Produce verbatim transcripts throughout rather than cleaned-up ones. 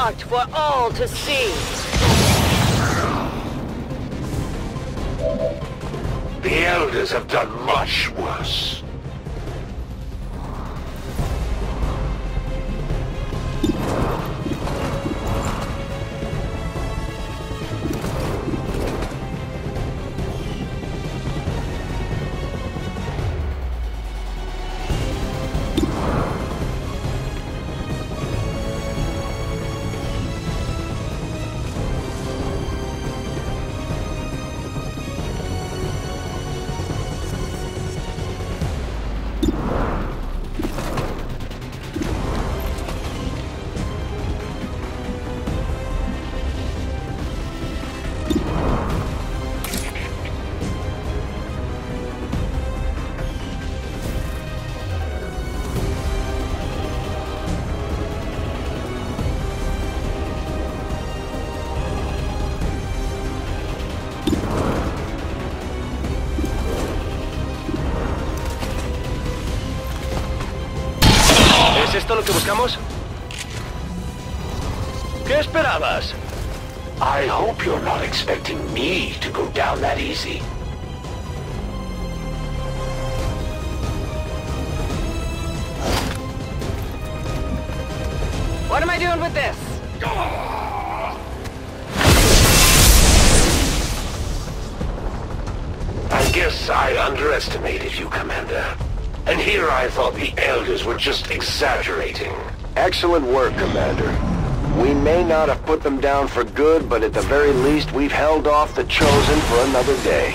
marked for all to see. The Elders have done much worse. ¿Es esto lo que buscamos? ¿Qué esperabas? I hope you're not expecting me to go down that easy. What am I doing with this? I guess I underestimated you, Commander. And here I thought the Elders were just exaggerating. Excellent work, Commander. We may not have put them down for good, but at the very least, we've held off the Chosen for another day.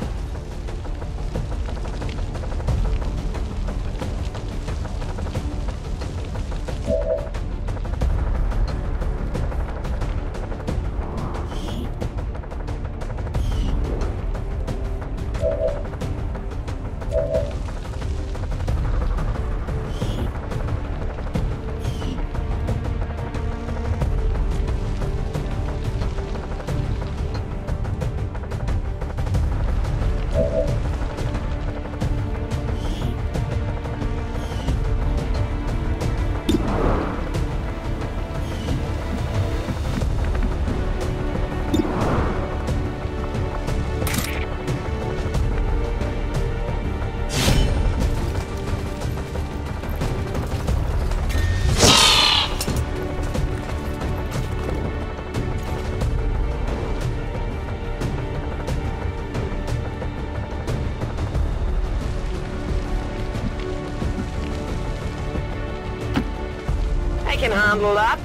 I can handle that.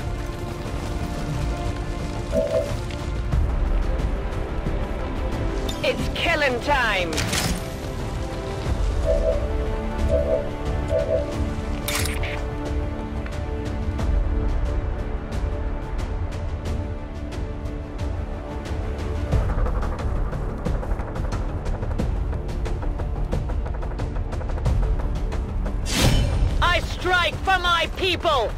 It's killing time. I strike for my people!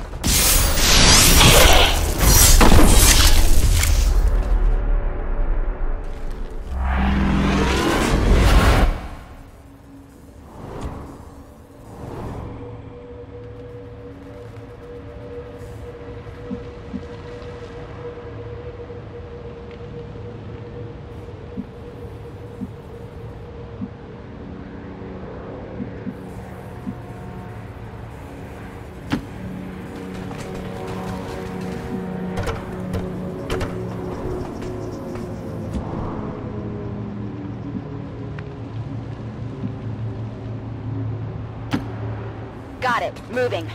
Got it. Moving.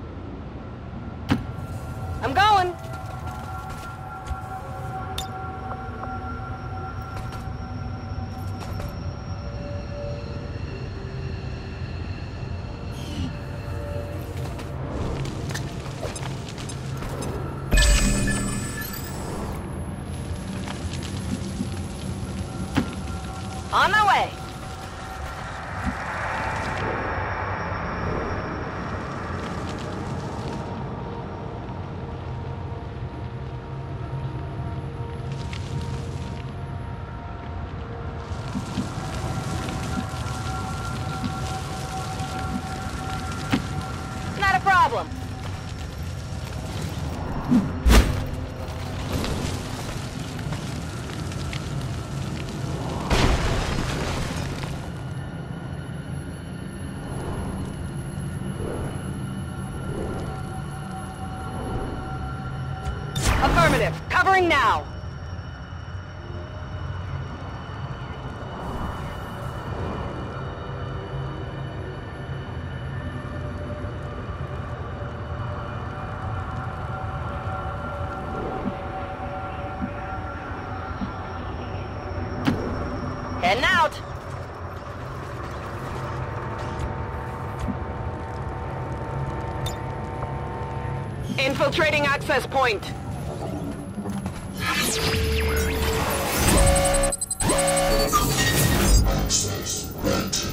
I'm going! problem. Affirmative. Covering now. Heading out. Infiltrating access point. Access granted.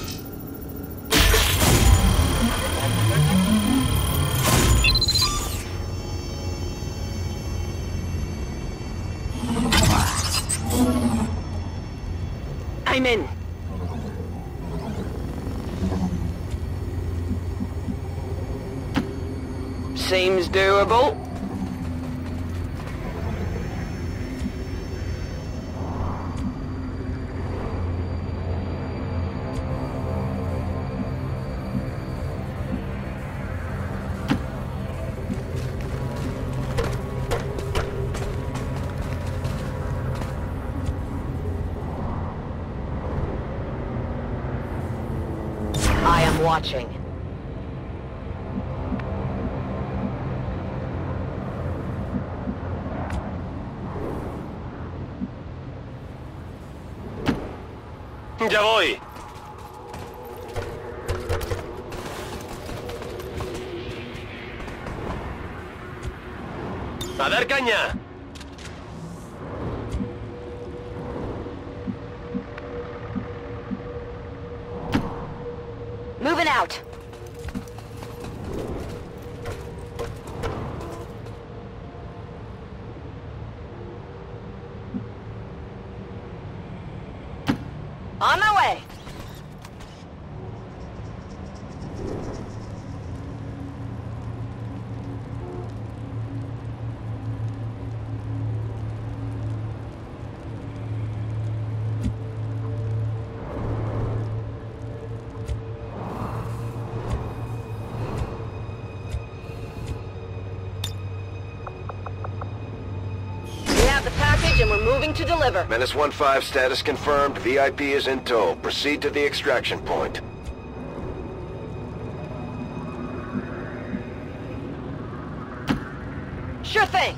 I'm in. Seems doable. I am watching. Ya voy. A dar caña. Moving out. On my way. And we're moving to deliver. Menace one five, status confirmed. V I P is in tow. Proceed to the extraction point. Sure thing.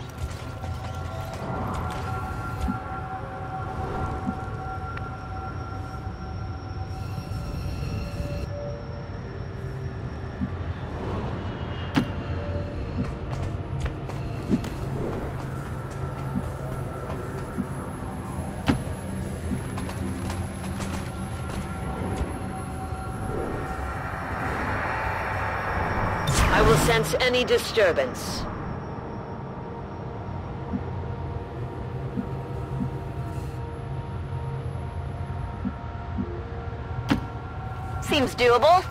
I will sense any disturbance. Seems doable.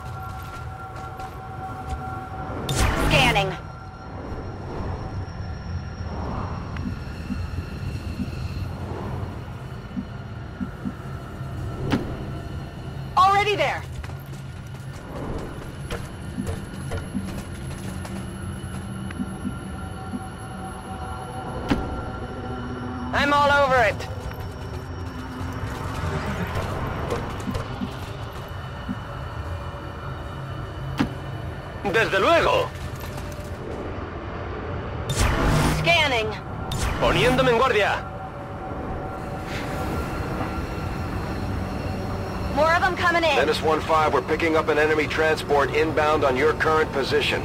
Scanning. Already there. I'm all over it. Desde luego. Scanning. Poniéndome en guardia. More of them coming in. Menace one five, we're picking up an enemy transport inbound on your current position.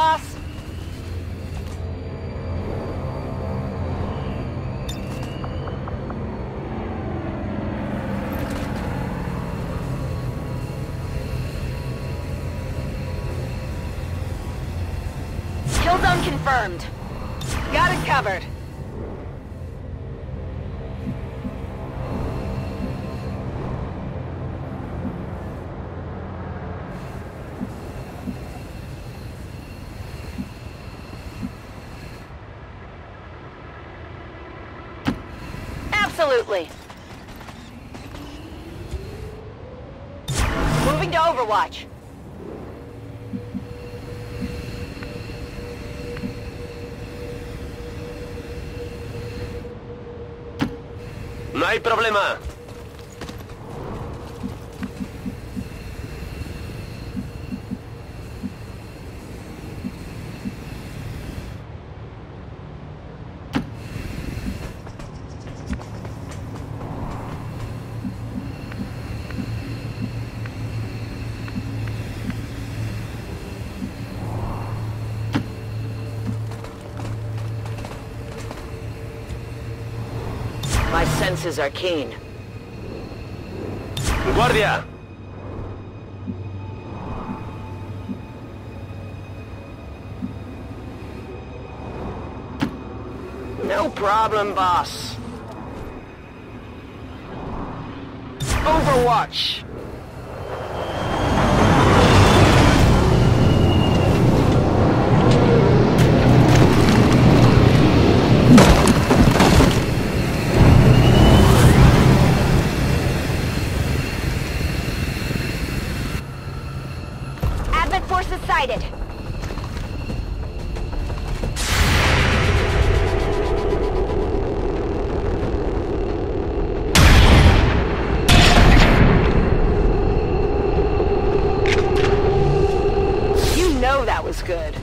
boss. Kill zone confirmed. Got it covered. Absolutely. Moving to Overwatch. No hay problema. My senses are keen. Guardia. No problem, boss. Overwatch. Advent forces sighted. You know that was good.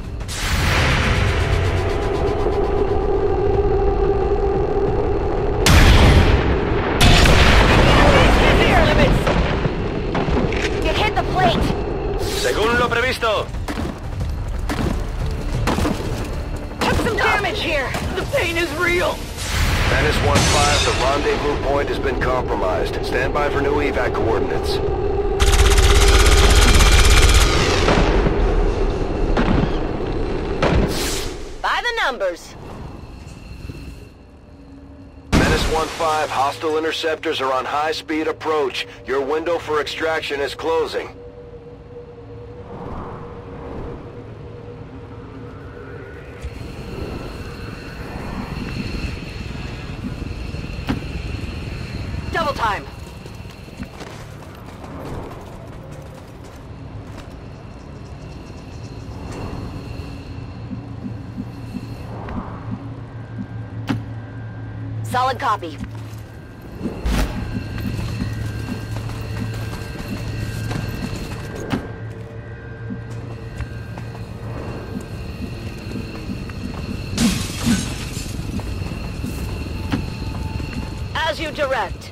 It hit the plate. Según lo previsto. Took some damage here. The pain is real. Menace one five, the rendezvous point has been compromised. Stand by for new evac coordinates. By the numbers. Menace one five, hostile interceptors are on high-speed approach. Your window for extraction is closing. Double time. Solid copy. As you direct.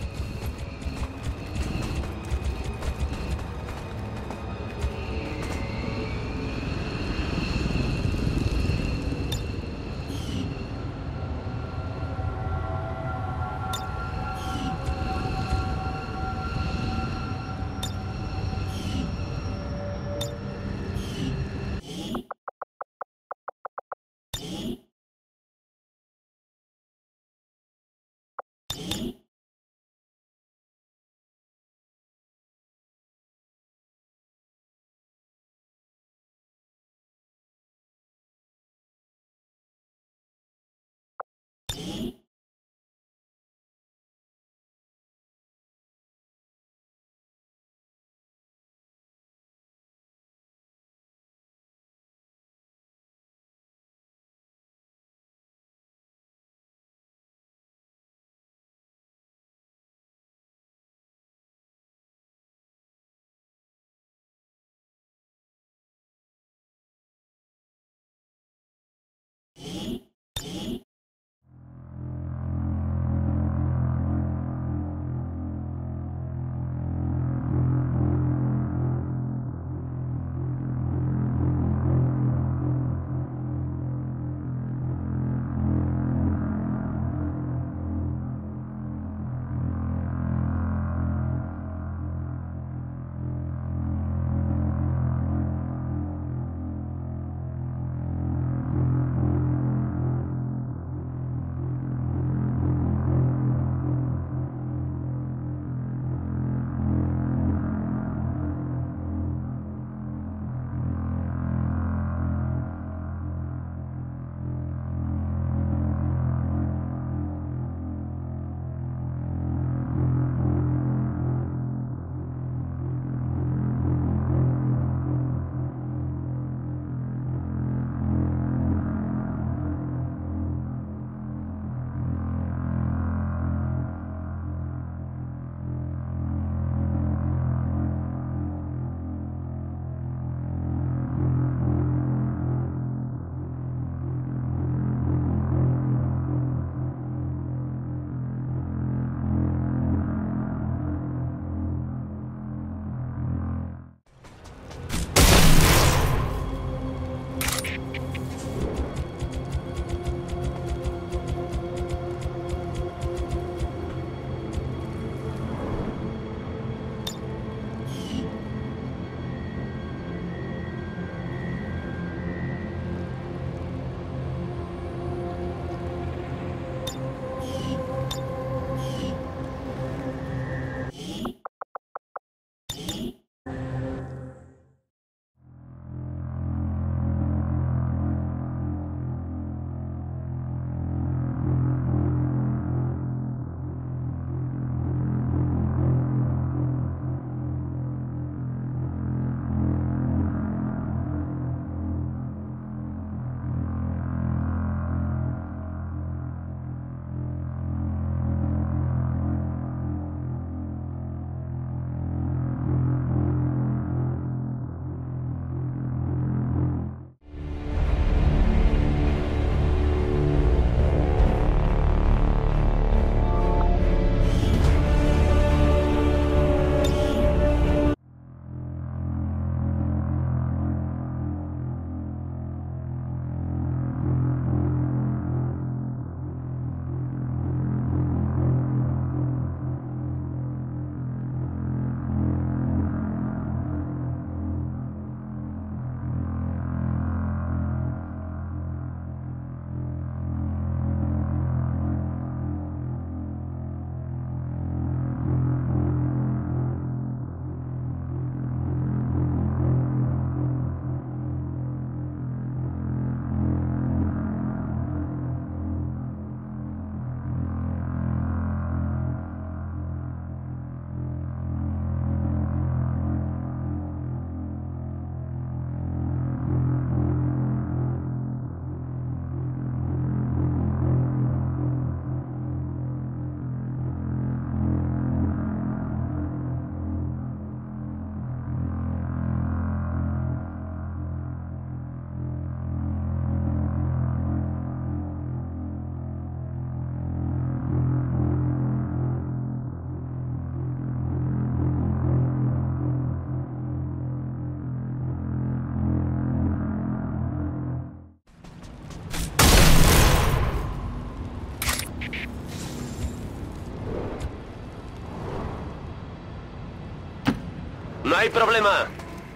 No hay problema.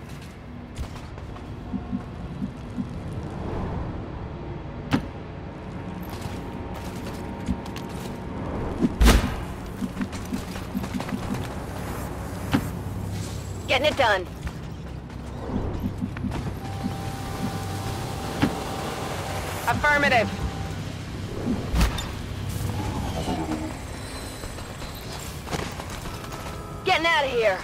Getting it done. Affirmative. Getting out of here.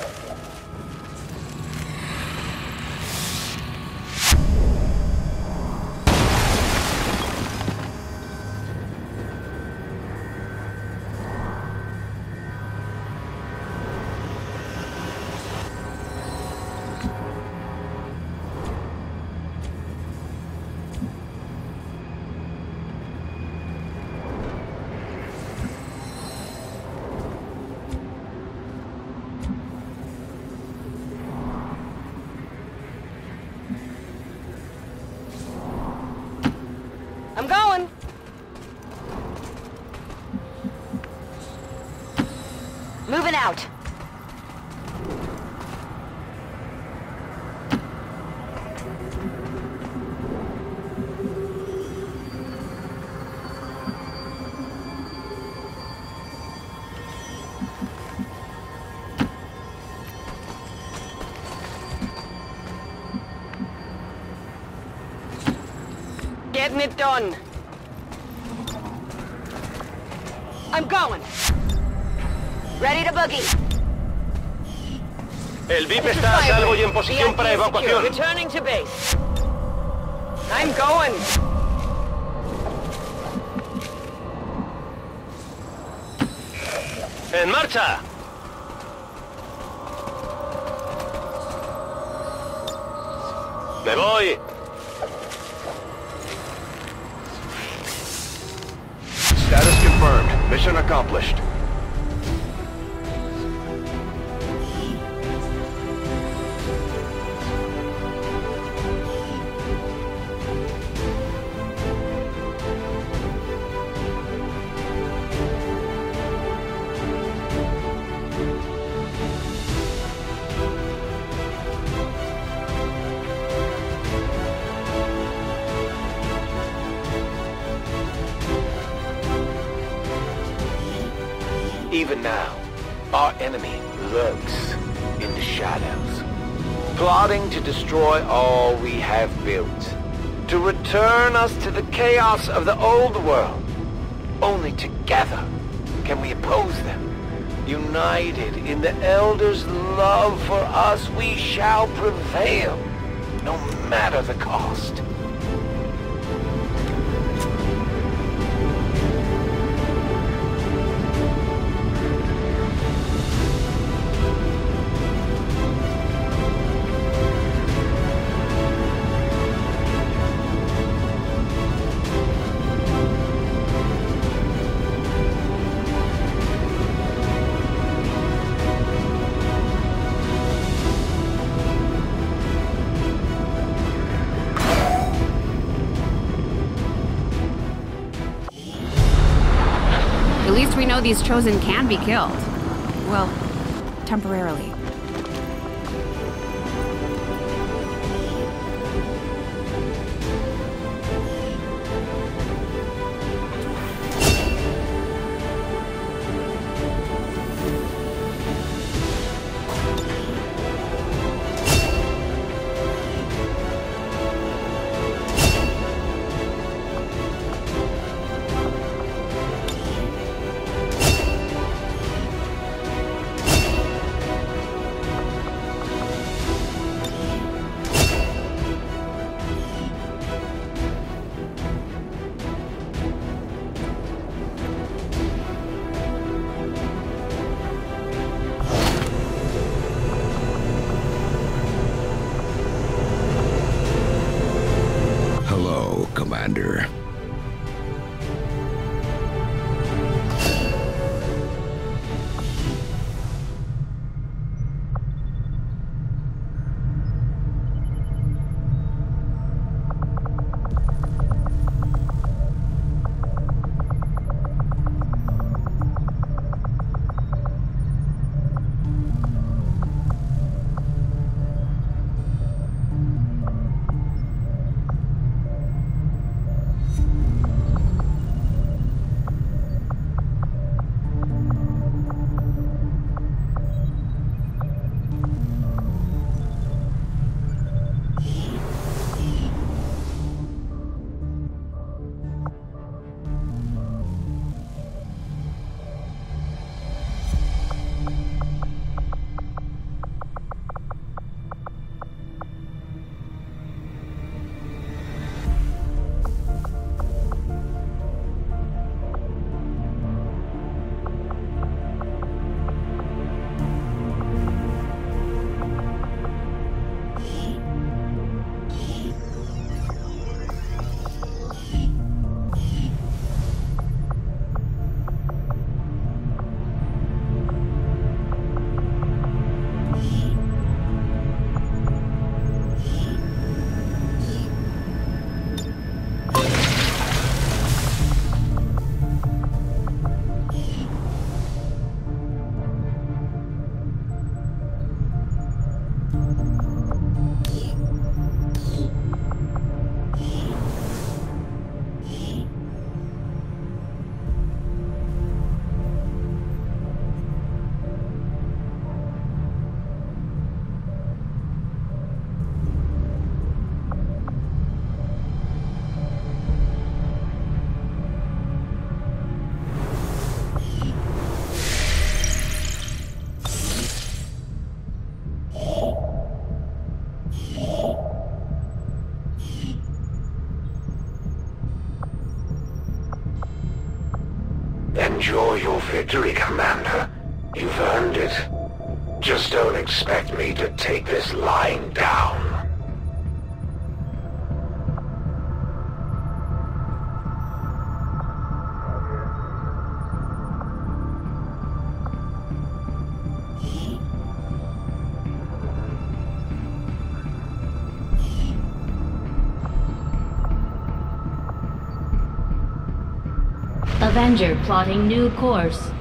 I'm going. Moving out. Getting it done. I'm going. Ready to boogie. El V I P está a salvo y en posición para evacuación. Returning to base. I'm going. ¡En marcha! ¡Me voy! Status confirmed. Mission accomplished. Even now, our enemy lurks in the shadows, plotting to destroy all we have built, to return us to the chaos of the old world. Only together can we oppose them. United in the Elders' love for us, we shall prevail, no matter the cost. At least we know these Chosen can be killed. Well, temporarily. Enjoy your victory, Commander. You've earned it. Just don't expect me to take this lying down. Avenger plotting new course.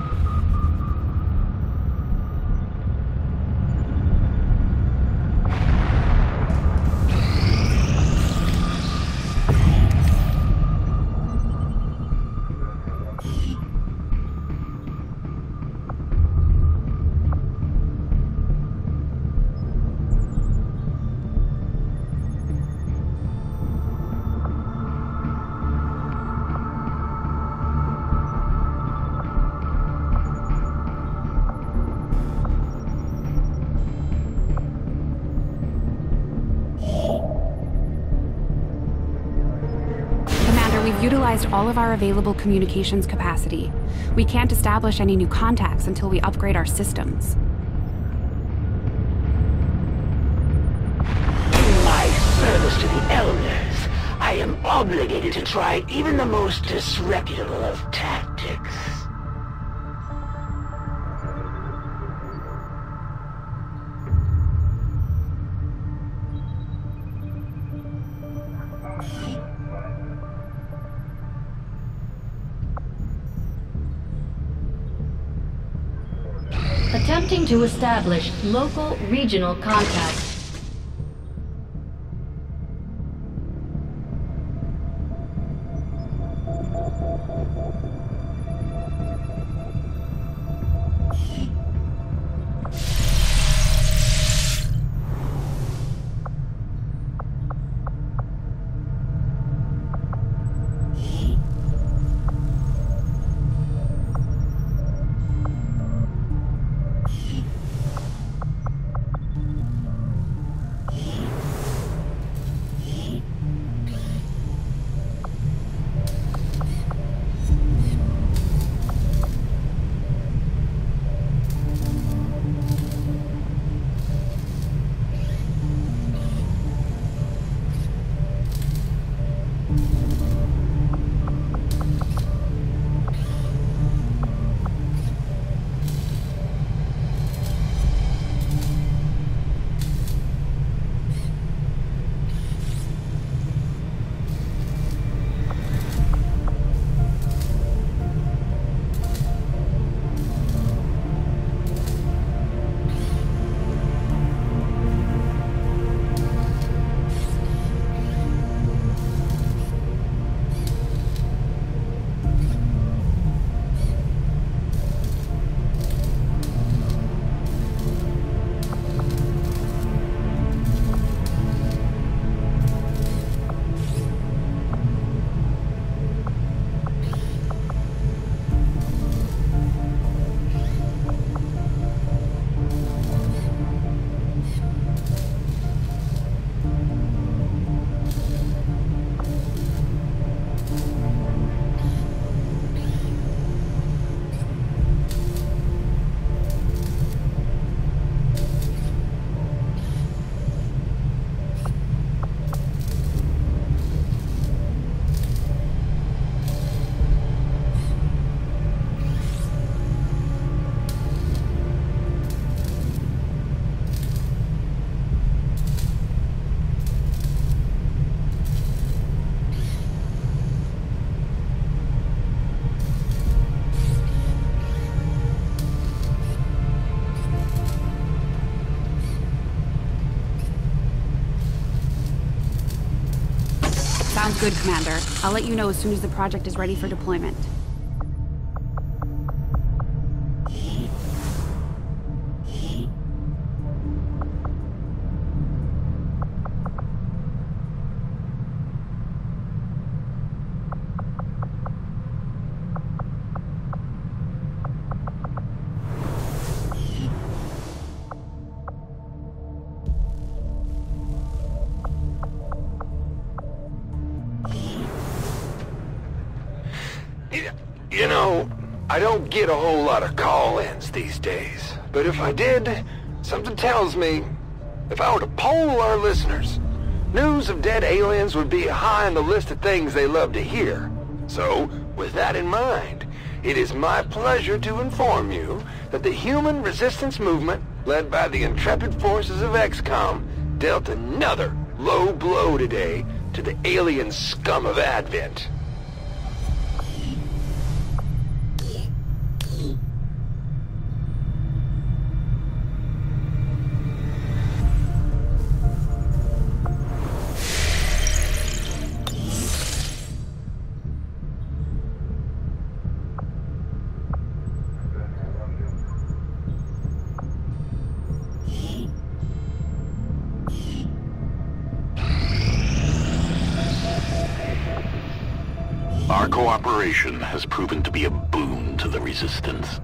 We've utilized all of our available communications capacity. We can't establish any new contacts until we upgrade our systems. In my service to the Elders, I am obligated to try even the most disreputable of tactics. Attempting to establish local regional contact. Sounds good, Commander. I'll let you know as soon as the project is ready for deployment. I don't get a whole lot of call-ins these days, but if I did, something tells me if I were to poll our listeners, news of dead aliens would be high on the list of things they love to hear. So, with that in mind, it is my pleasure to inform you that the Human Resistance Movement, led by the intrepid forces of X COM, dealt another low blow today to the alien scum of Advent. Our cooperation has proven to be a boon to the Resistance.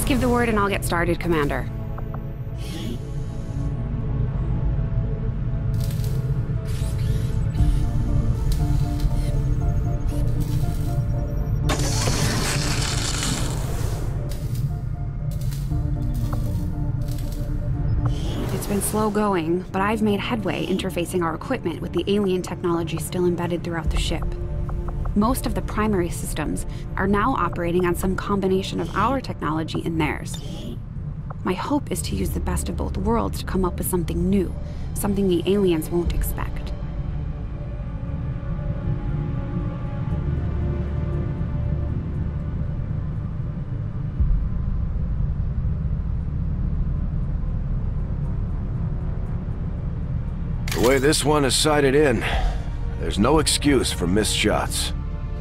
Just give the word and I'll get started, Commander. It's been slow going, but I've made headway interfacing our equipment with the alien technology still embedded throughout the ship. Most of the primary systems are now operating on some combination of our technology and theirs. My hope is to use the best of both worlds to come up with something new, something the aliens won't expect. The way this one is sighted in, there's no excuse for missed shots.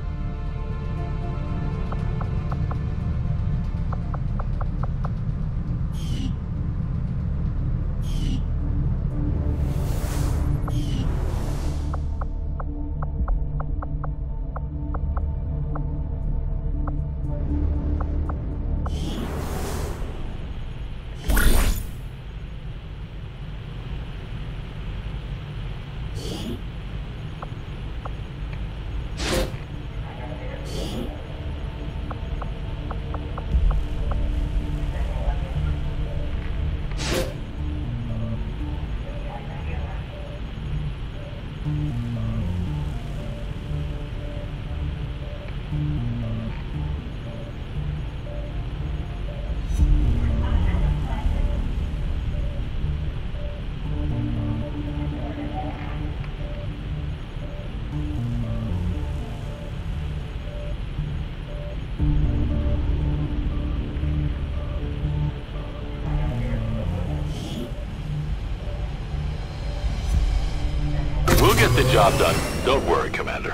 We'll get the job done. Don't worry, Commander.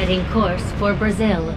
Setting course for Brazil.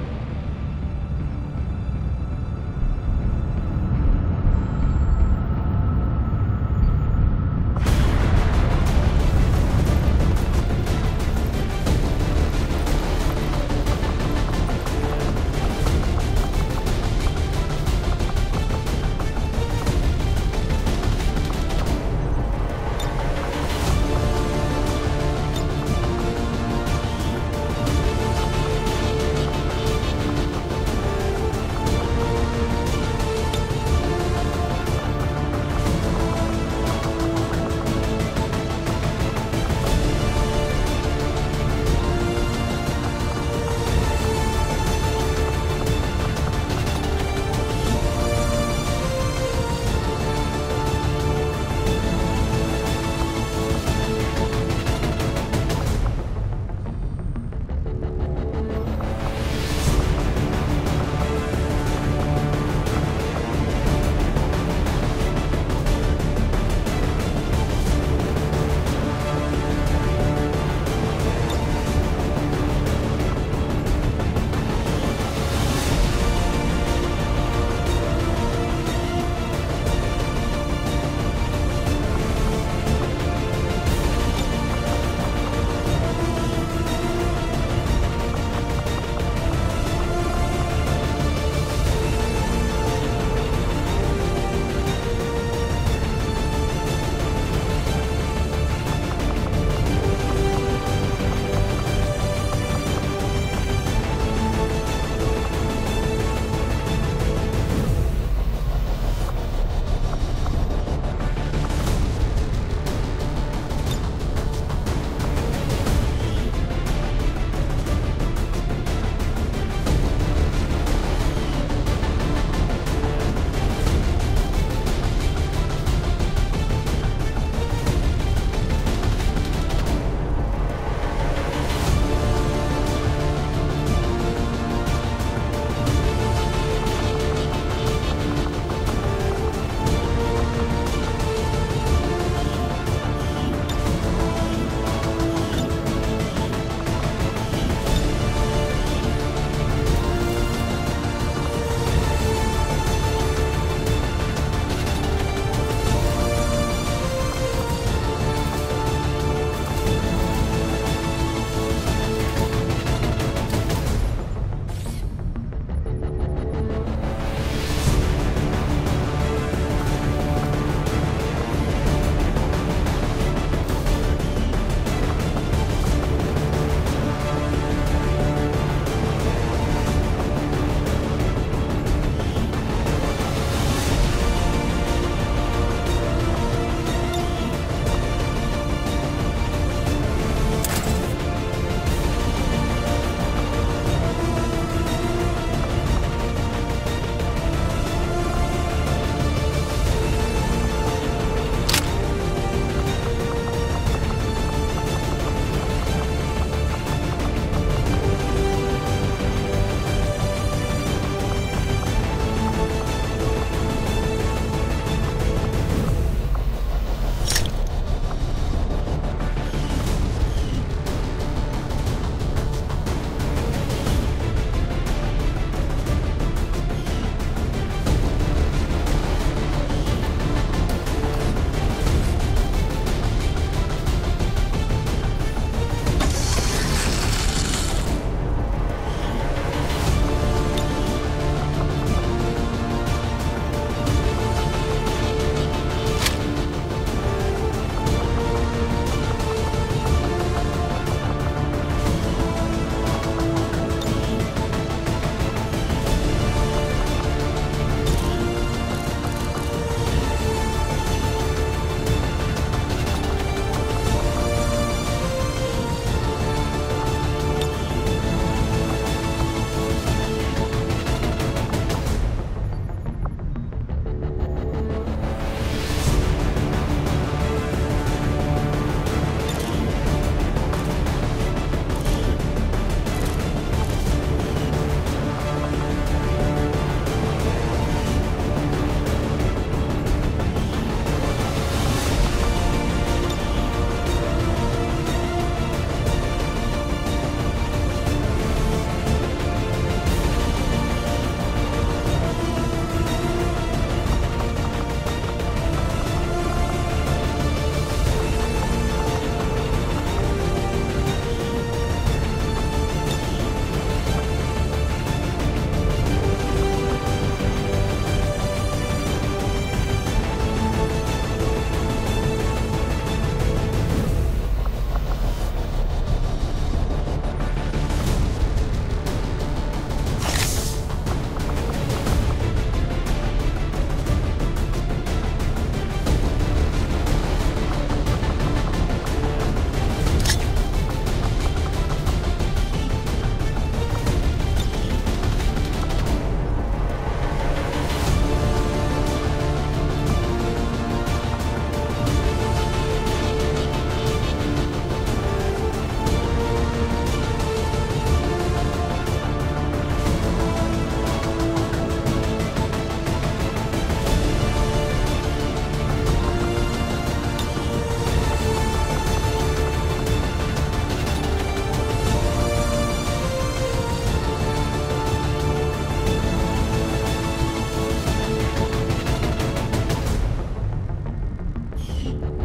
Shh.